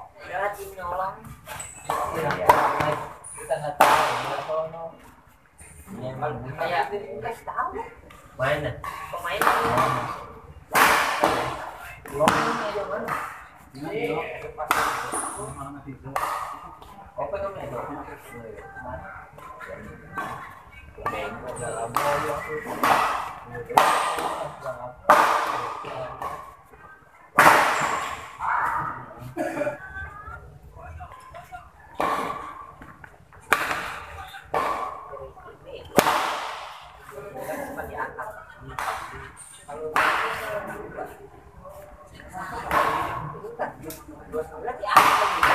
rajin nyolong. Iya, kita nggak tahu nggak sono. Kayak kasih tahu Main ya? pemain Apa namanya? sempat diangkat. Berarti apa?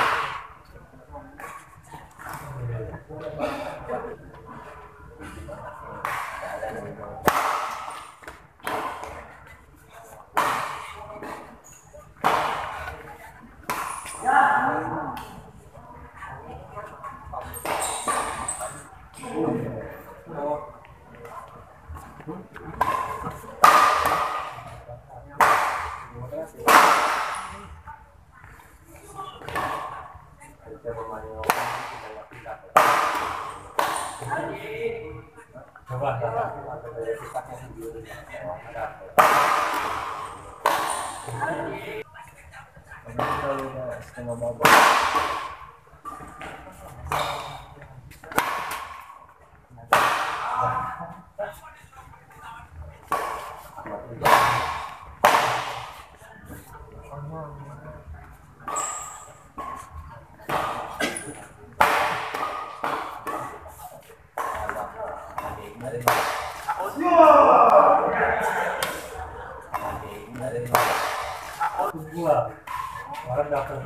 Orang dapat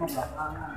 belakangan.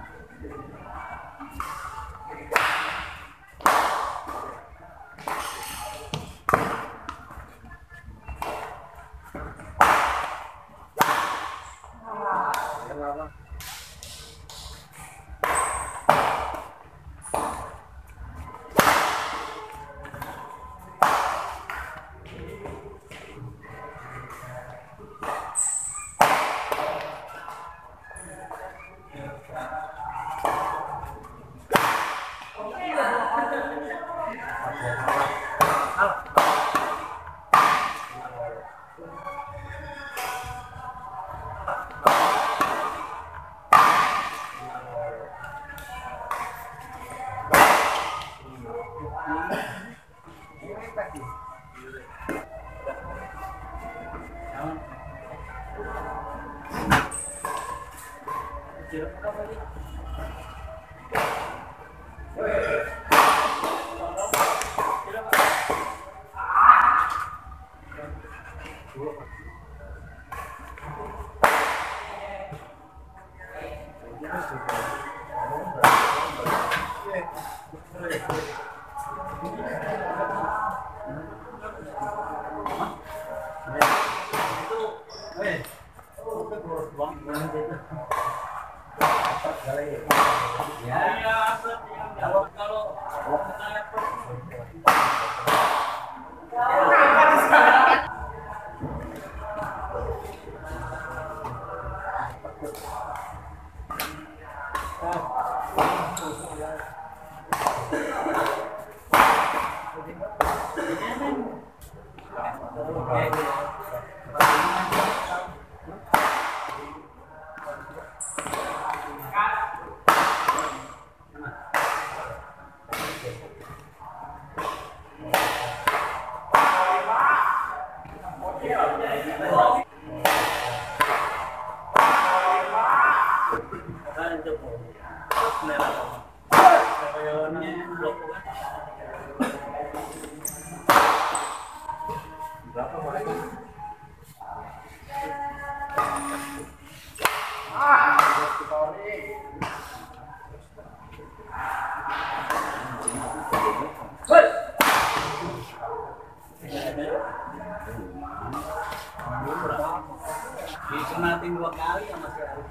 Disunatin 2 kali sama si Arif.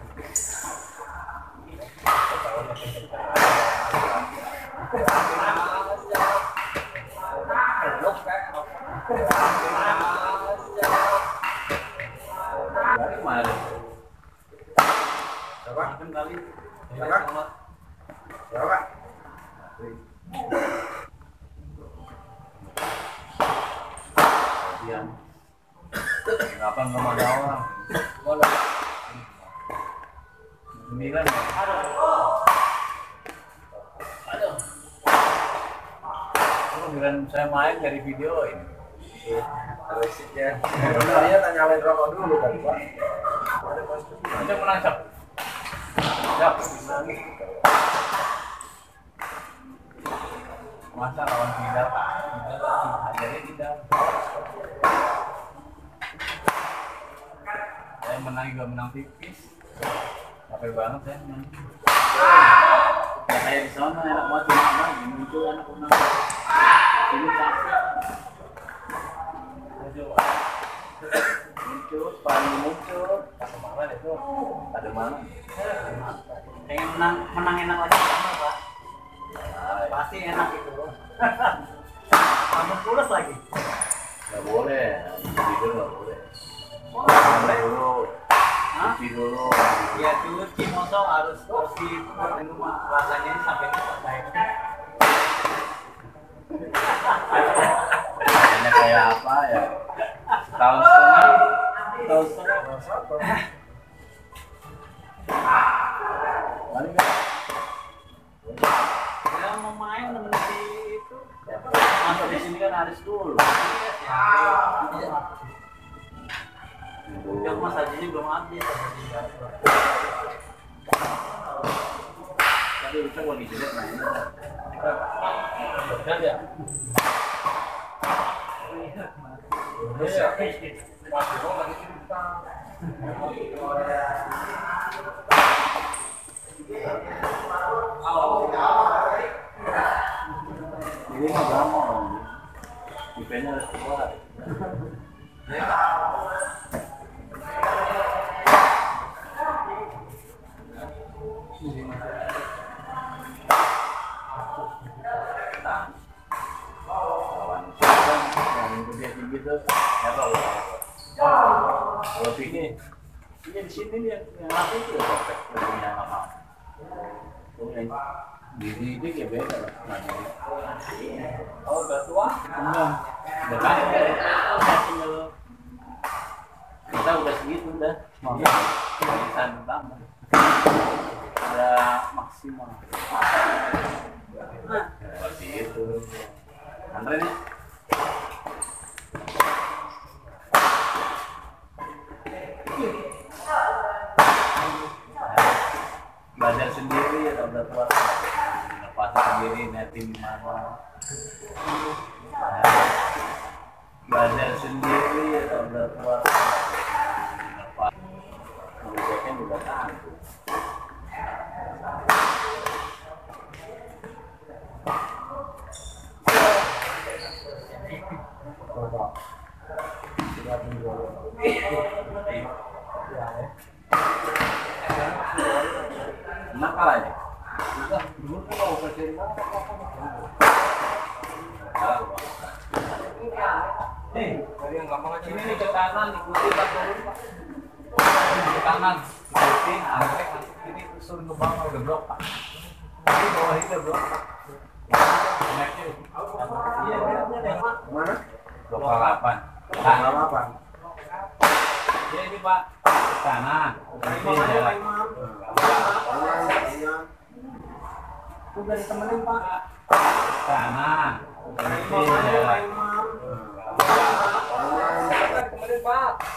Dari mana? Berapa? Kali. Berapa? Berapa? Diam. Kenapa nggak mau ada orang? Boleh. 9. Aduh. Giliran saya main dari video ini. Resik ya. Saya tanya rokok dulu kan, Pak. Aja menang, Cak. Cak. Masa lawan tidak? Jadi tidak. Saya menang juga menang tipis. Capek banget ya menang. Ya kayak di sana enak banget menang, muncul anak menang. Ini capek. Muncul, paling muncul. Ada mana itu? Ada mana? Pengen menang enak lagi sama Pak. Pasti enak itu. Kamu pulas lagi? Nggak boleh. Tidur nggak boleh. Boleh dulu. Cuci dulu. Ya cuci mosok harus bersih di rumah. Rasanya ini sampai selesai. Rasanya kayak apa ya? Tahun setengah. Balik kan? Ya mau main di itu. Masuk di sini kan harus dulu. Yang mas hajinya belum habis. Tadi bisa mau dijelek main. Benar ya? Bisa. PP-nya harus keluar. Lawan yang dia tinggi tuh, ya kalau ini di sini dia yang apa itu ya perfect punya lama. Di ya beda lah. Oh, udah tua? Enggak. Udah kaya. Kita udah segitu udah. Bisa tambah. Udah maksimal. Seperti itu. Andre nih. Belajar sendiri atau udah kuat? Lepas sendiri netting gimana? Belajar sendiri atau udah kuat? Lepas mengerjakan juga tahan. Enak kalah ya? Dari yang gampang aja. Ini nih ke kanan, ikuti Pak turun Pak. Ke kanan, ikutin, angkat ini suruh ke bawah udah blok Pak. Ini bawah ini udah blok Pak. Iya, Mana? Blok 8. Tanggal 8. Iya ini Pak, kanan. Udah ditemenin Pak. Kanan. Kemarin Pak.